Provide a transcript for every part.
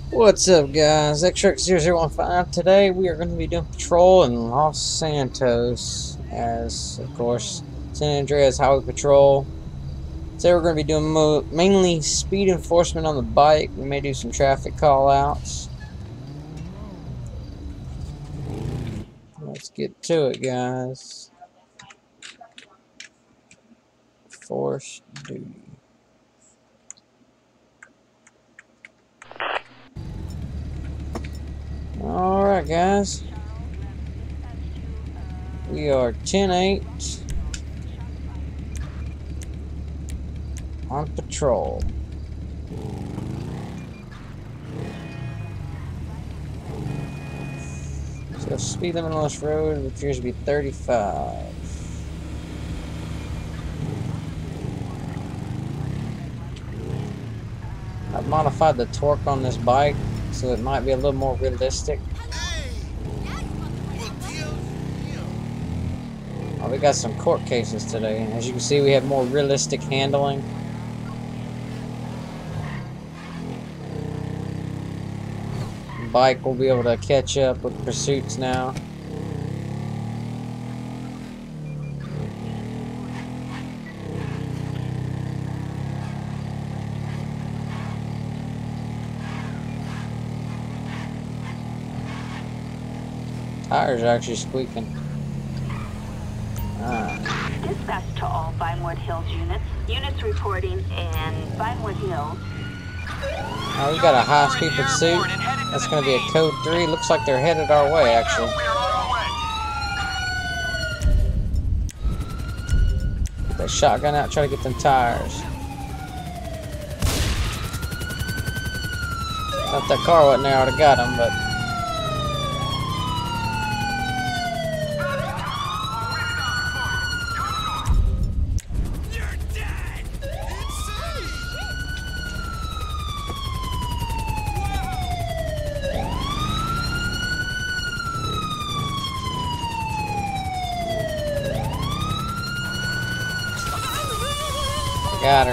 What's up, guys? XRX0015. Today we are going to be doing patrol in Los Santos as, of course, San Andreas Highway Patrol. Today we're going to be doing mainly speed enforcement on the bike. We may do some traffic call-outs. Let's get to it, guys. Force duty. Alright, guys. We are 10-8 on patrol. So speed limit on this road appears to be 35. I've modified the torque on this bike so it might be a little more realistic. Oh, we got some court cases today. As you can see, we have more realistic handling. The bike will be able to catch up with pursuits now. Tires are actually squeaking. Dispatch to all Vinewood Hills units. Units reporting in Vinewood Hills. Oh, we got a high-speed pursuit. That's going to be a code 3. Looks like they're headed our way, actually. Get that shotgun out, try to get them tires. If that car wasn't there, I would have got them, but... Got her.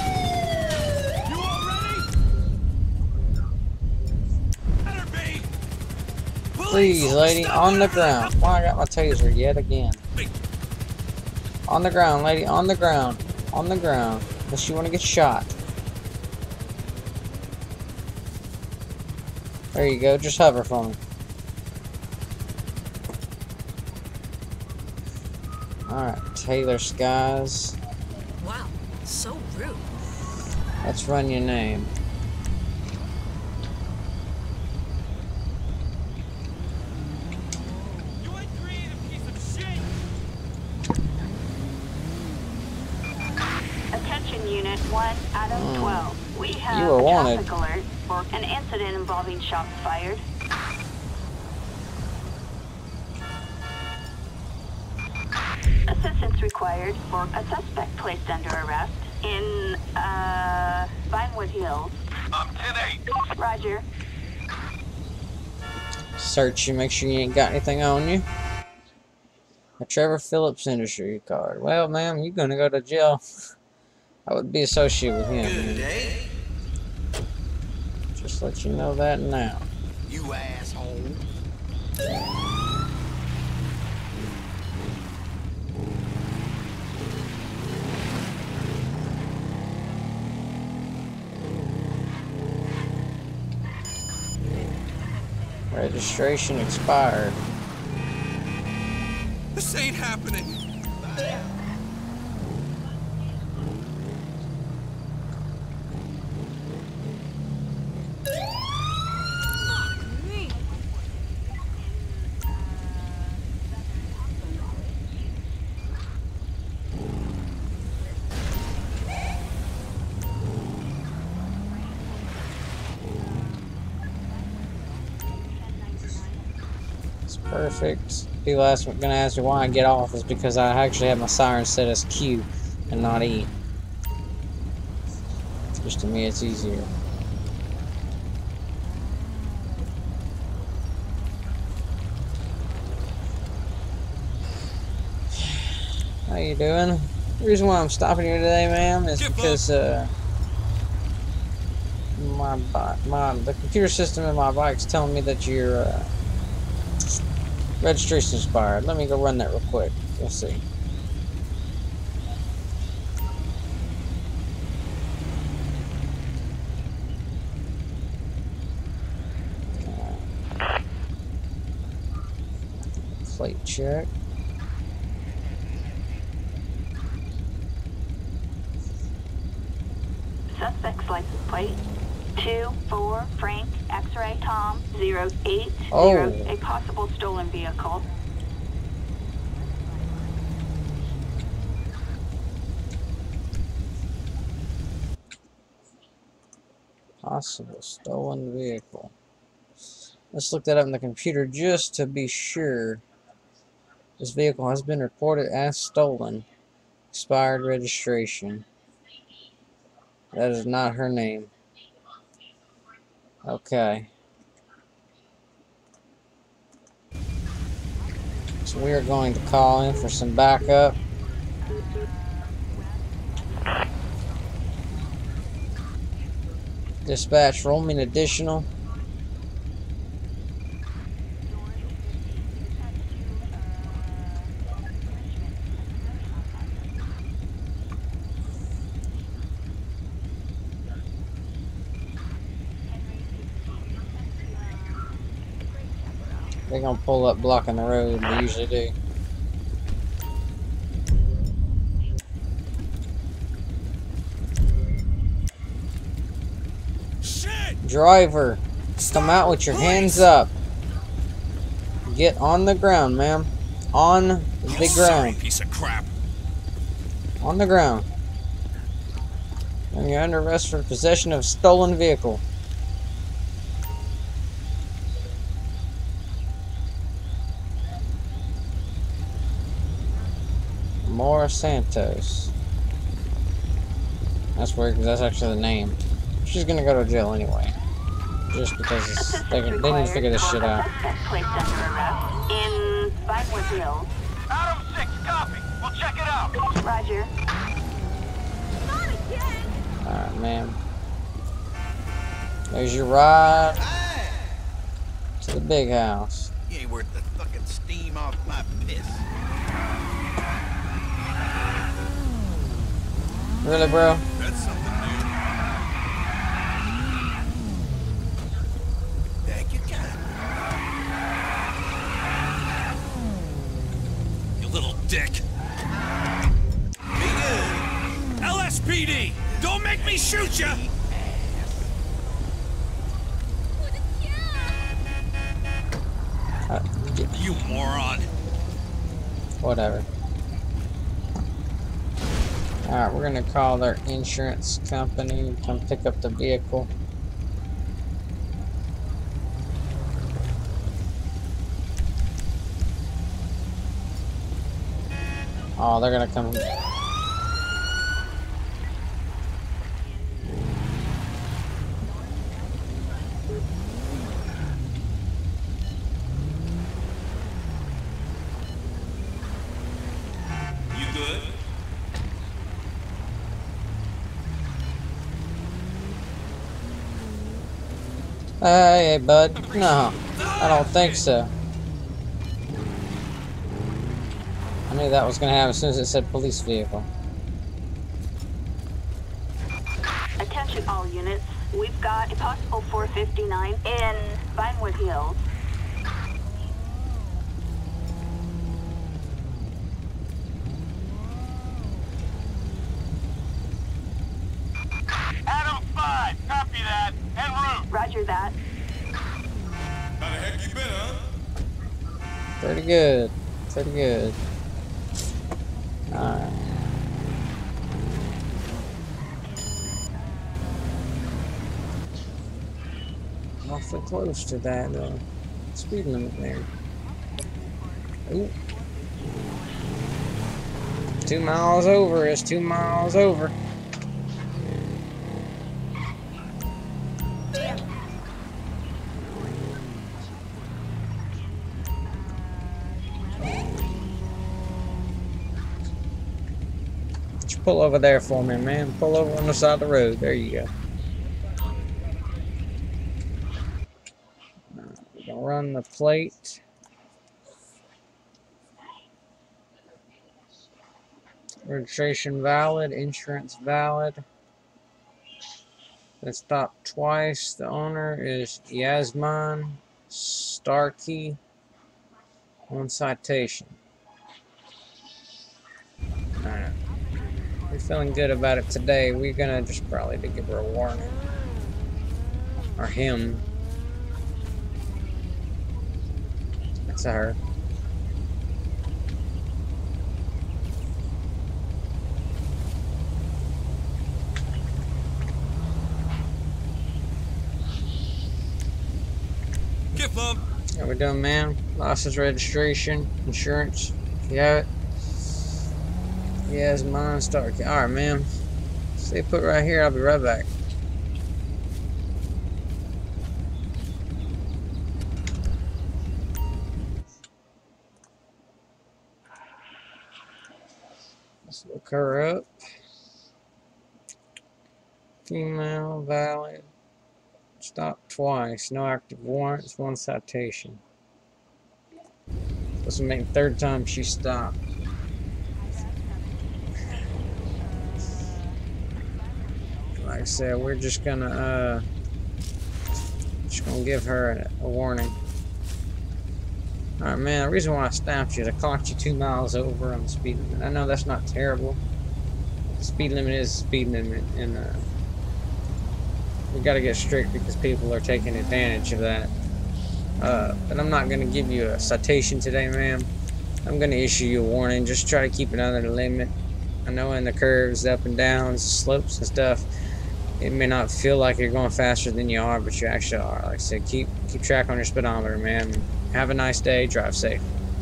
Please, lady, on the ground. Well, I got my taser yet again. On the ground, lady, on the ground. On the ground. Unless you want to get shot. There you go, just hover for me. Alright, Taylor Skies. Wow, so rude. Let's run your name. You ain't creative piece of shit. Attention Unit 1 out of 12. We have You were a wanted. traffic alert for an incident involving shots fired. Assistance required for a suspect placed under arrest in Vinewood Hills. I'm 10-8. Roger. Search you, make sure you ain't got anything on you. A Trevor Phillips Industry card. Well, ma'am, you're gonna go to jail. I would be associated with him. Good day. Just let you know that now. You asshole. Registration expired. This ain't happening. Perfect. People gonna ask me why I get off is because I actually have my siren set as Q and not E. Just to me, it's easier. How you doing? The reason why I'm stopping you today, ma'am, is because the computer system in my bike's telling me that your registration expired. Let me go run that real quick. We'll see. Plate check. Suspect's license plate 24 Frank X-ray Tom 080. Oh. A possible stolen vehicle. Possible stolen vehicle. Let's look that up in the computer just to be sure. This vehicle has been reported as stolen. Expired registration. That is not her name. Okay. So we are going to call in for some backup. Dispatch, roll me an additional. They're gonna pull up blocking the road, they usually do. Shit! Driver, come out with your hands up. Get on the ground, ma'am. On the Sorry, ground. piece of crap. On the ground. And you're under arrest for possession of a stolen vehicle. Mora Santos. That's weird because that's actually the name. She's gonna go to jail anyway. Just because they didn't figure this shit out. Suspect placed under arrest in Vinewood Hills. Adam 6, copy. We'll check it out. Roger. Alright, ma'am. There's your ride to the big house. You ain't worth the fucking steam off my piss. Really, bro? That's something new. Thank you, God. You little dick. Be good. LSPD! Don't make me shoot ya! You moron. Whatever. Alright, we're gonna call their insurance company to come pick up the vehicle. Oh, they're gonna come. You good? Hey, bud. No, I don't think so. I knew that was gonna happen as soon as it said police vehicle. Attention all units. We've got a possible 459 in Vinewood Hills. Adam 5, copy that. En route. Roger that. How the heck you been, huh? Pretty good. Pretty good. Alright. Awfully close to that speed limit there. Ooh. 2 miles over is 2 miles over. Pull over there for me, man. Pull over on the side of the road. There you go. run the plate. Registration valid, insurance valid. Been stopped twice. The owner is Yasmin Starkey. 1 citation. Alright. We're feeling good about it today. We're gonna just probably to give her a warning. Or him. That's a her. Get them. How we doing, man? License, registration, insurance. You have it? Yeah, it's mine. Start. Alright, man. Stay put right here. I'll be right back. Let's look her up. Female, valid. Stopped twice. No active warrants. 1 citation. This will make the 3rd time she stopped. Like I said, we're just gonna give her a warning. Alright, man, the reason why I stopped you is I clocked you 2 miles over on the speed limit. I know that's not terrible. The speed limit is the speed limit, and we gotta get strict because people are taking advantage of that. But I'm not gonna give you a citation today, ma'am. I'm gonna issue you a warning. Just try to keep it under the limit. I know in the curves, the up and downs, the slopes and stuff, it may not feel like you're going faster than you are, but you actually are. Like I said, keep track on your speedometer, man. Have a nice day. Drive safe.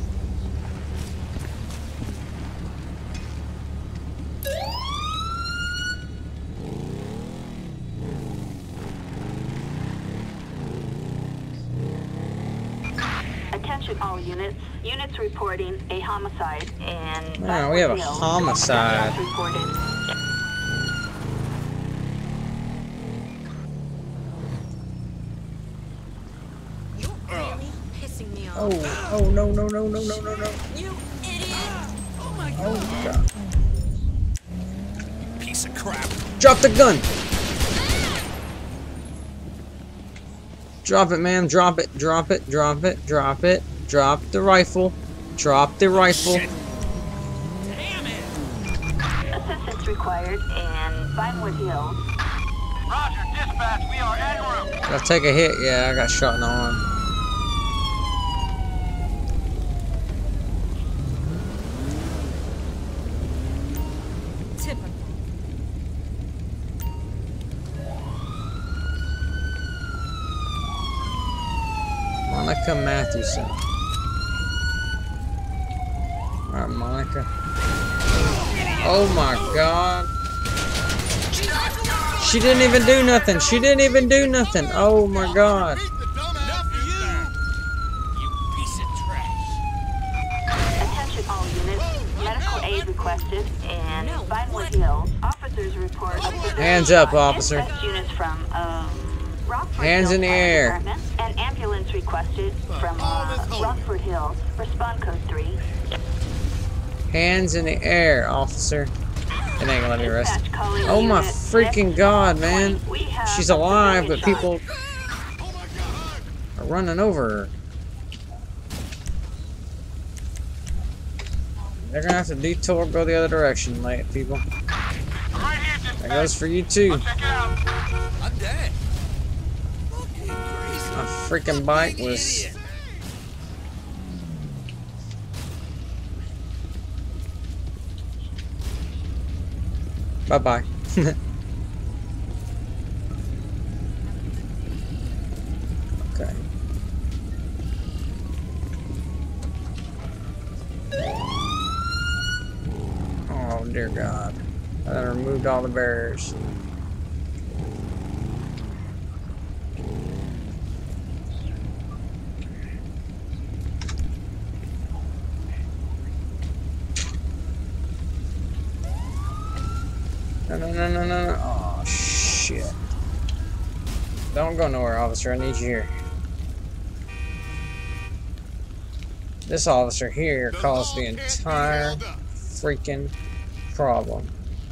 Attention all units. Units reporting a homicide and Oh, we have a homicide. reported. You're really pissing me off. Oh, no. You idiot! Oh, God. Piece of crap. Drop the gun! Drop it, ma'am. Drop it. Drop it. Drop it. Drop it. Drop the rifle. Drop the rifle. Shit. Damn it. Assistance required in Vinewood Hills. Roger, dispatch. We are en route. I'll take a hit. Yeah, I got shot in the arm. Typical. Monica Matthewson. Alright, Monica. Oh my God. She didn't even do nothing. She didn't even do nothing. Oh my God. Enough of you piece of trash. Attention all units. Medical aid requested in Vinewood Hills. Officers report. Hands up, officer. Dispatch units from Rockford Hands Hills in the Fire air. Department. An ambulance requested from Rockford Hills. Respond code 3. Hands in the air, officer. It ain't gonna let me rest. Dispatch calling Oh my unit freaking God, man. We have She's alive, a but shot. people are running over her. They're gonna have to detour, go the other direction, late people. I'm right here, dispatch. That goes for you too. Check it out. I'm dead. Fucking crazy. My freaking bike was. Bye bye. Okay. Oh dear God. I removed all the barriers. No. Oh, shit. Don't go nowhere, officer. I need you here. This officer here caused the entire freaking problem.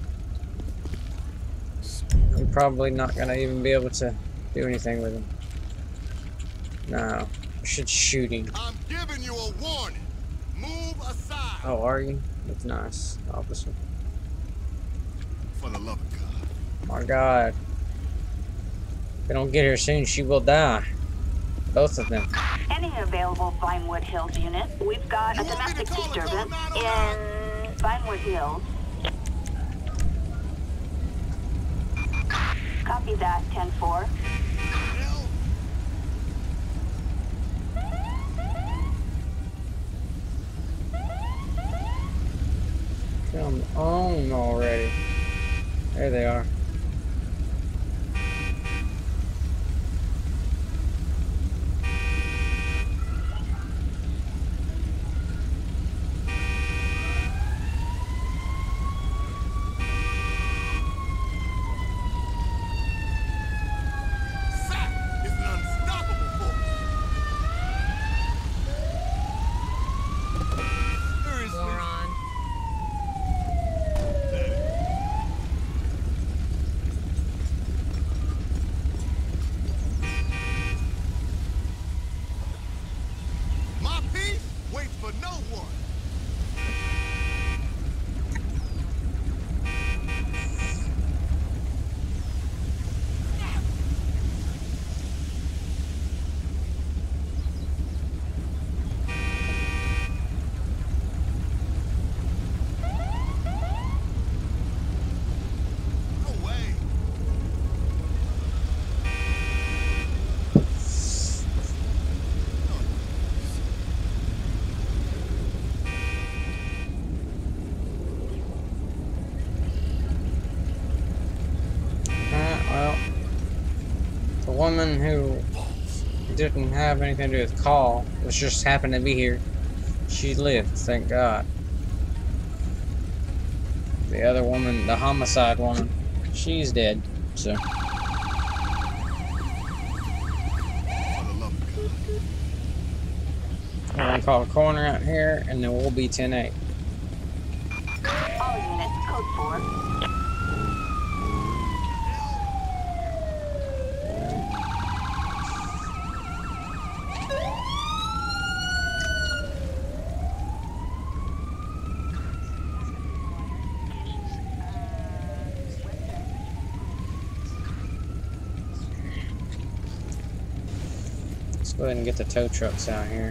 I'm probably not gonna even be able to do anything with him. No, I should shoot him. I'm giving you a warning. Move aside. Oh, are you? That's nice, officer. For the love of God. My God. If they don't get here soon, she will die. Both of them. Any available Vinewood Hills unit? We've got a You want me to domestic call it disturbance 909? in Vinewood Hills. Copy that, 10-4. Hell, Come on already. There they are. SAP is an unstoppable force. Seriously? Moron. My peace waits for no one. No way. Well, the woman who didn't have anything to do with the call, was just happened to be here. She lived, thank God. The other woman, the homicide woman, she's dead. So, For the love of God. we're gonna call a coroner out here, and then we'll be 10-8. All units, code 4. Let's go ahead and get the tow trucks out here.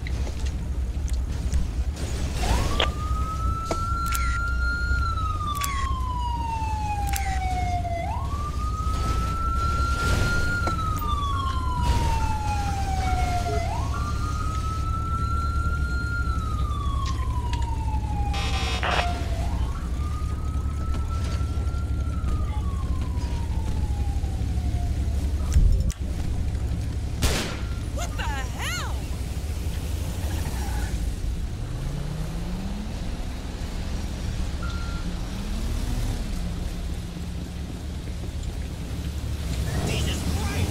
What the hell? Jesus Christ!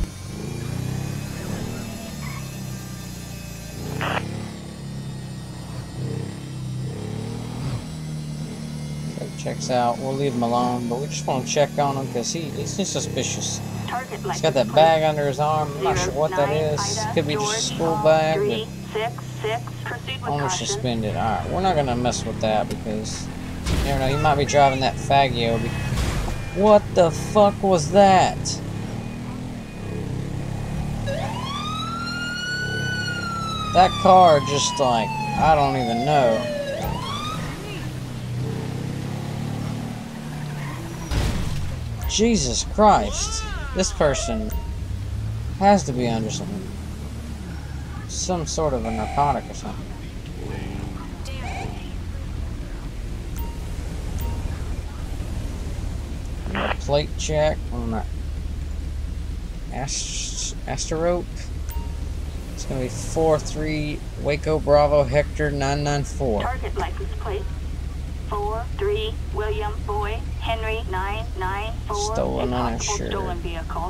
Checks out. We'll leave him alone, but we just want to check on him because he's just suspicious. Target He's got that bag under his arm. I'm not sure what that is. Could be just a school bag, but 366. Proceed with owner caution. suspended. Alright, we're not gonna mess with that because you never know, he might be driving that Faggio. What the fuck was that? That car just like, I don't even know. Jesus Christ. This person has to be under some sort of a narcotic or something. Plate check on that Asterope. It's gonna be 43 Waco Bravo Hector 994. Target license plate 43 William Boy Henry 994. Stolen A possible uninsured. stolen vehicle.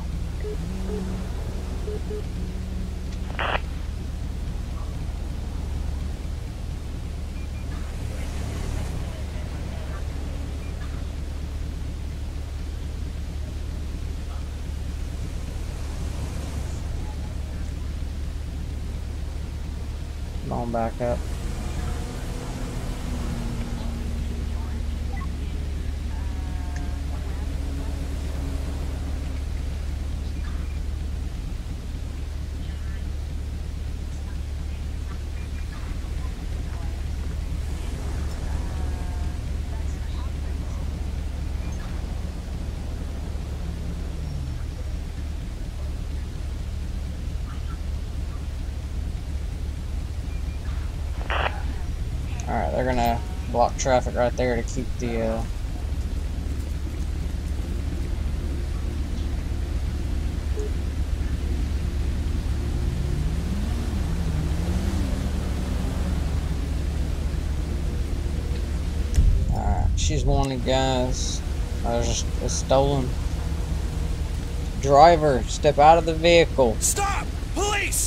on back up. Alright, they're gonna block traffic right there to keep the Alright, she's wanted, guys. There's just a stolen. Driver, step out of the vehicle. Stop! Police!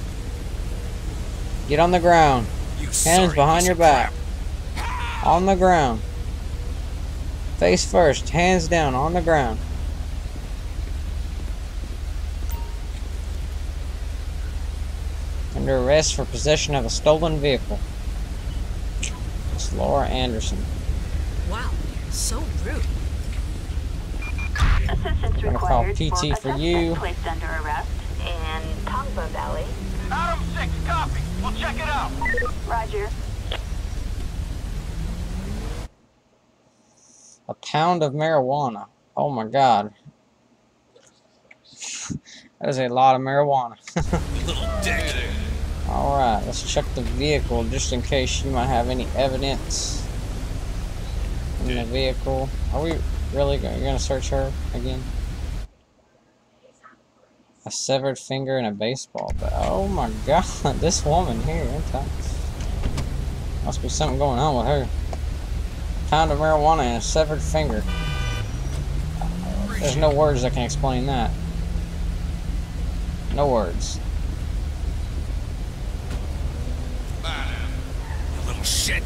Get on the ground. You Hands sorry behind piece your of back. crap. On the ground. Face first. Hands down. On the ground. Under arrest for possession of a stolen vehicle. It's Laura Anderson. Wow, so rude. Assistance Gonna call required PT for for a you. suspect placed under arrest in Tongva Valley. Adam 6, copy. We'll check it out. Roger. A pound of marijuana. Oh my god. That is a lot of marijuana. You little dick. Alright, let's check the vehicle just in case you might have any evidence in the vehicle. Are we really gonna search her again? A severed finger and a baseball bat. Oh my god, this woman here. Must be something going on with her. A pound of marijuana and a severed finger. There's no words that can explain that. No words. You little shit.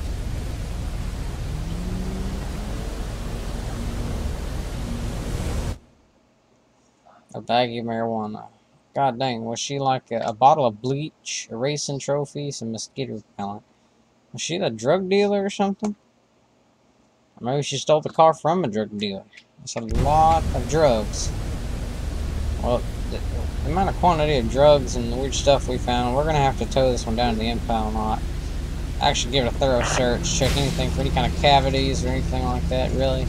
A baggie of marijuana. God dang, was she like a bottle of bleach, a racing trophy, some mosquito repellent? Was she a drug dealer or something? Or maybe she stole the car from a drug dealer. That's a lot of drugs. Well, the amount of quantity of drugs and the weird stuff we found, we're going to have to tow this one down to the impound lot. Actually give it a thorough search, check anything for any kind of cavities or anything like that, really.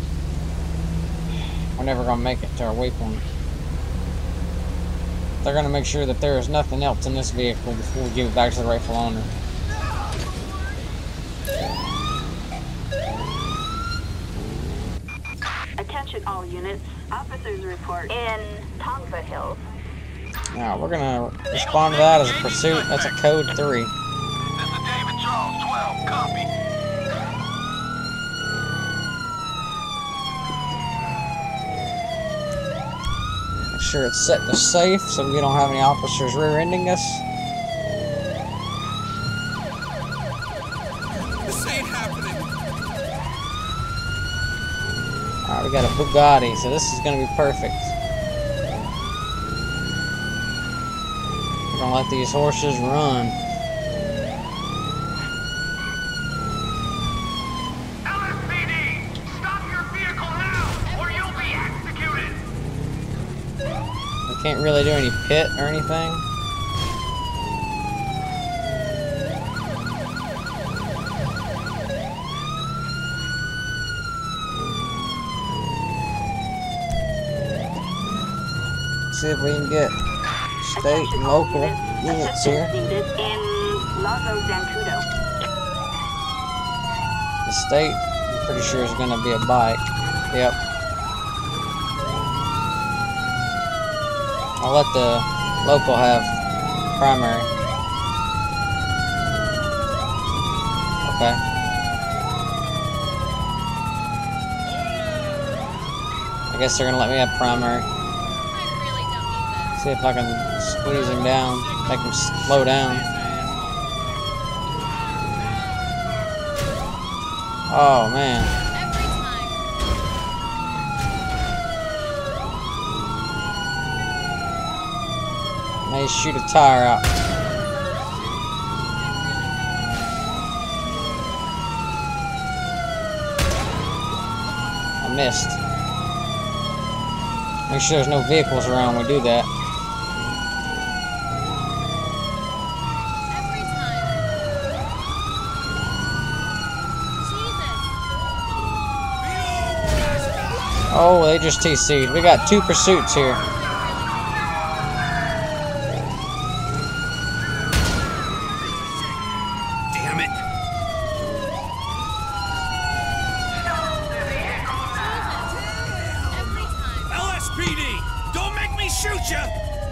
We're never going to make it to our waypoint. They're going to make sure that there is nothing else in this vehicle before we give it back to the rightful owner. Attention all units. Officers report in Tongva Hills. Now, we're going to respond to that as a pursuit. That's a code 3. This is David Charles 12, copy. Make sure it's set to safe so we don't have any officers rear-ending us. This ain't happening. Alright, we got a Bugatti, so this is going to be perfect. We're going to let these horses run. LSPD, stop your vehicle now, or you'll be executed. We can't really do any pit or anything. See if we can get state and local units here. Needed in Lago Zancudo. The state, I'm pretty sure, is going to be a bike. Yep. I'll let the local have primary. Okay. I guess they're going to let me have primary. See if I can squeeze him down, make him slow down. Oh man. May shoot a tire out. I missed. Make sure there's no vehicles around when we do that. Every time. Jesus. Oh, they just TC'd. We got 2 pursuits here. Damn it. Every time. LSPD, don't make me shoot you.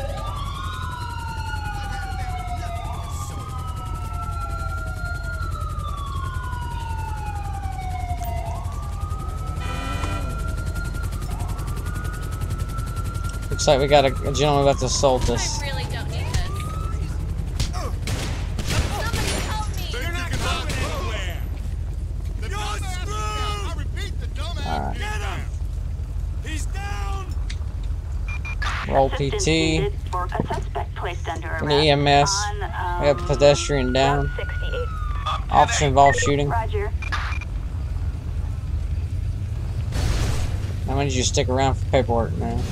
Looks like we got a gentleman about to assault us. I really don't need this. Somebody help me. You're not going anywhere. The dumbass is down. I repeat, the dumbass Alright. is down. He's down. Roll Assistance PT. needed for a suspect placed under arrest. An EMS. On, We have pedestrian down. Route 68. Officer involved shooting. Roger. I'm gonna need you to stick around for paperwork, man.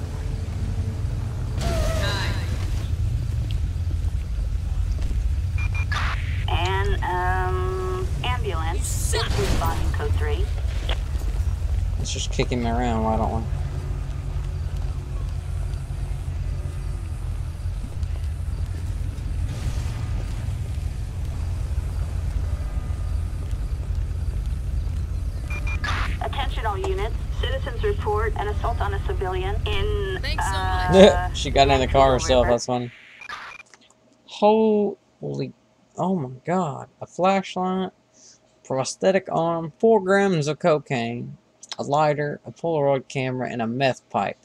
And, ambulance. Responding code 3. Let's just kick him around, why don't we? Attention all units. Citizens report an assault on a civilian in, Thanks so much. She got in the car herself, River. that's funny. Holy, oh my god. A flashlight, prosthetic arm, 4 grams of cocaine, a lighter, a Polaroid camera, and a meth pipe.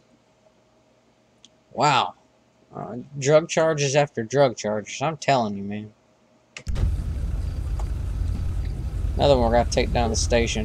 Wow. Drug charges after drug charges, I'm telling you, man. Another one we're gonna take down the station.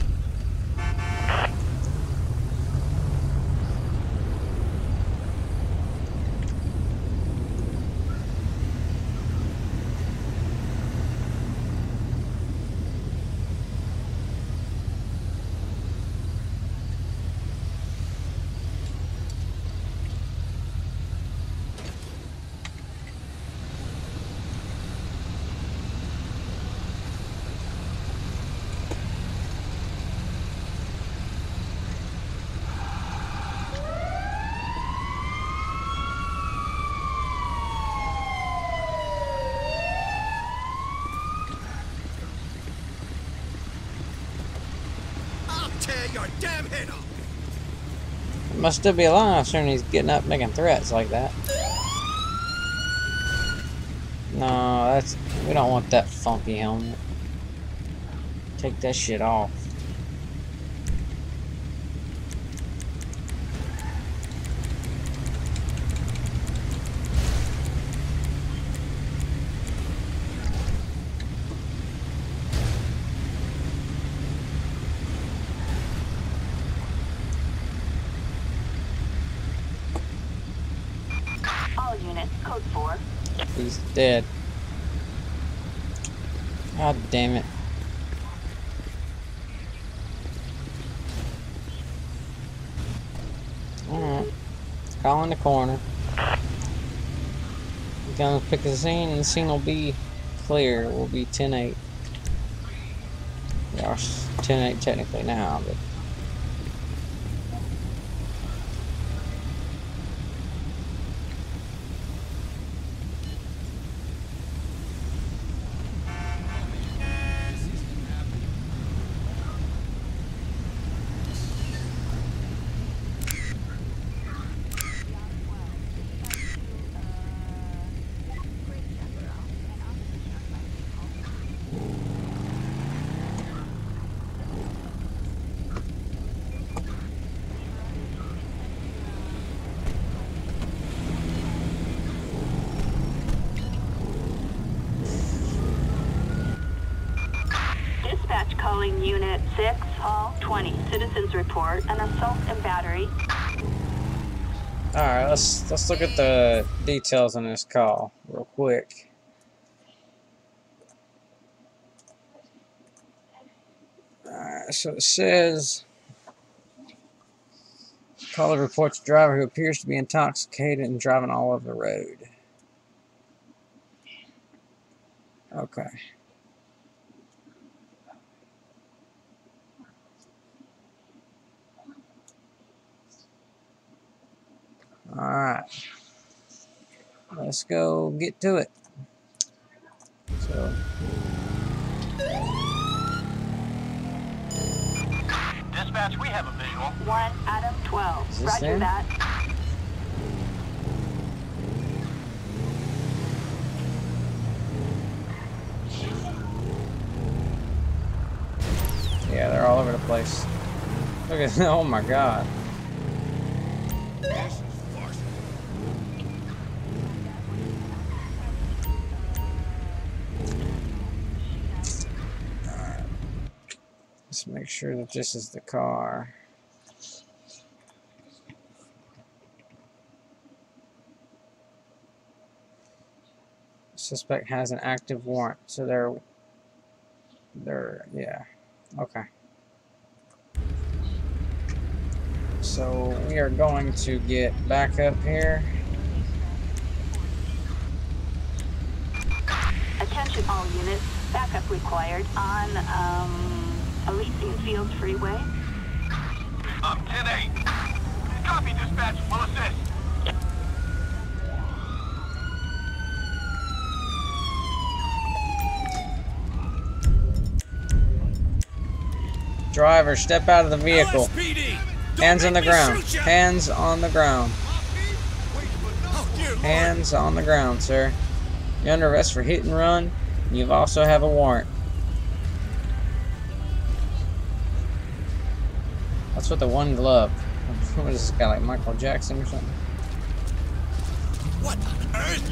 I'll tear your damn head off. Must still be alive soon he's getting up making threats like that. No, that's, we don't want that funky helmet. Take that shit off. All units, code 4. He's dead. God damn it. Alright. Call in the corner. We're gonna pick a scene and the scene will be clear. We'll be 10-8. We are 10-8 technically now, but Dispatch calling unit 6, hall 20. Citizens report an assault and battery. alright, let's look at the details on this call real quick. Alright, so it says Caller reports a driver who appears to be intoxicated and driving all over the road. Okay. Alright. Let's go get to it. So. Dispatch, we have a visual. 1 Adam 12. Is this Roger him? that. Yeah, they're all over the place. Look at oh my god. This is farce. Let's make sure that this is the car. Suspect has an active warrant, so they're yeah. Okay. So we are going to get back up here. Attention all units. Backup required on Elysian Fields Freeway. 10-8. Copy, dispatch. We'll assist. Driver, step out of the vehicle. LSPD! Don't Hands on the make me ground. shoot ya! Hands on the ground. Wait for no Oh, dear Lord. Hands on the ground, sir. You're under arrest for hit and run. And you also have a warrant. What's with the one glove? What is this guy, like Michael Jackson or something? What on earth?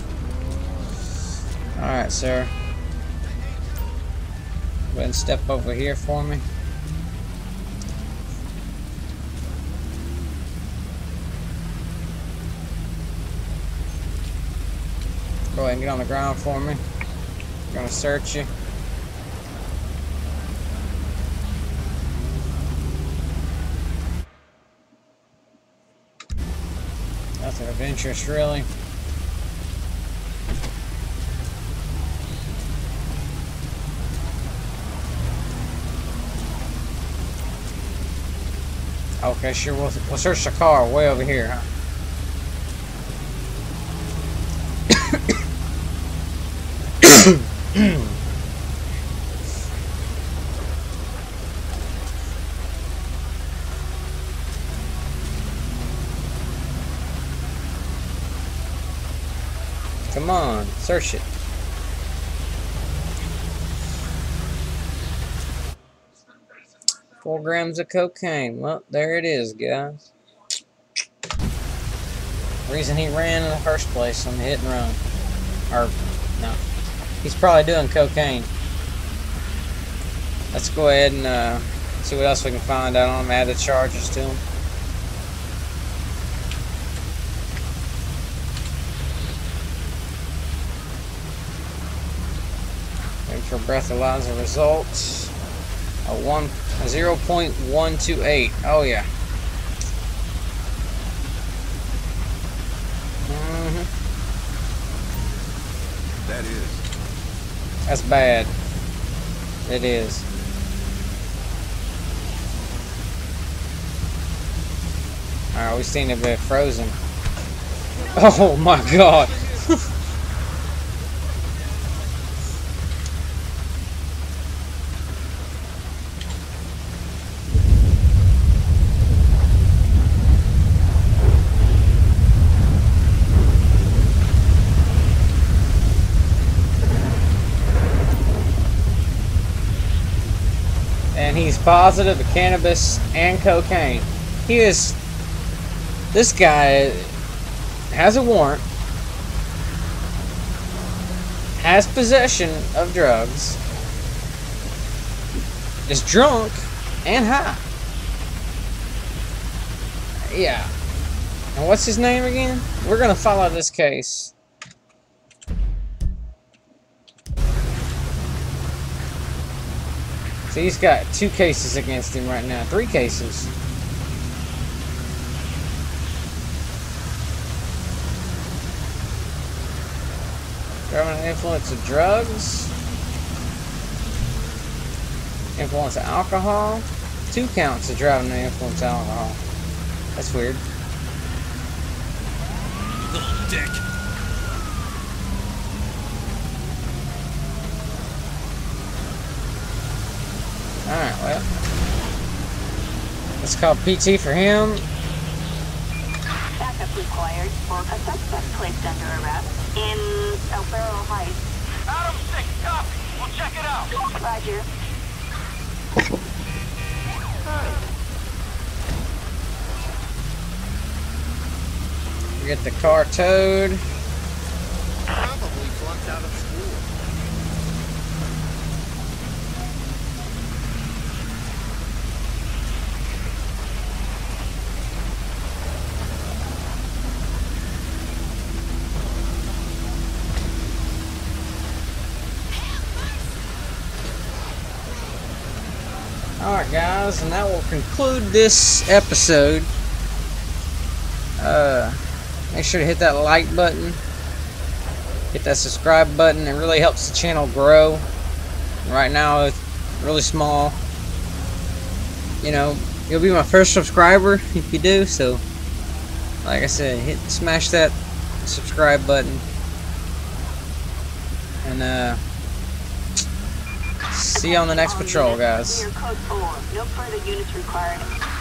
Alright, sir. Go ahead and step over here for me. Go ahead and get on the ground for me. I'm gonna search you. Nothing of interest, really. Okay, sure. We'll search the car way over here, huh? Come on, search it. Four grams of cocaine. Well, there it is, guys. Reason he ran in the first place on the hit and run. Or, no. He's probably doing cocaine. Let's go ahead and see what else we can find out on him. Add the charges to him. Waiting for breathalyzer results. A 0.128. Oh yeah. That is. That's bad. It is. Alright, we seen it be frozen. Oh my god. And he's positive of cannabis and cocaine. He is. This guy has a warrant, has possession of drugs, is drunk and high. Yeah. And what's his name again? We're gonna follow this case. So he's got 2 cases against him right now. 3 cases. Driving under the influence of drugs. Influence of alcohol. 2 counts of driving under the influence of alcohol. That's weird. Little dick. Alright, well. Let's call PT for him. Backup required for a suspect placed under arrest in El Barrel Heights. Adam 6, copy. We'll check it out. Roger. We get the car towed. Probably flunked out of school. Alright guys, and that will conclude this episode. Make sure to hit that like button. Hit that subscribe button. It really helps the channel grow. Right now it's really small. You know, you'll be my first subscriber if you do, so like I said, smash that subscribe button. And see you on the next patrol, guys. Clear code 4. No further units required.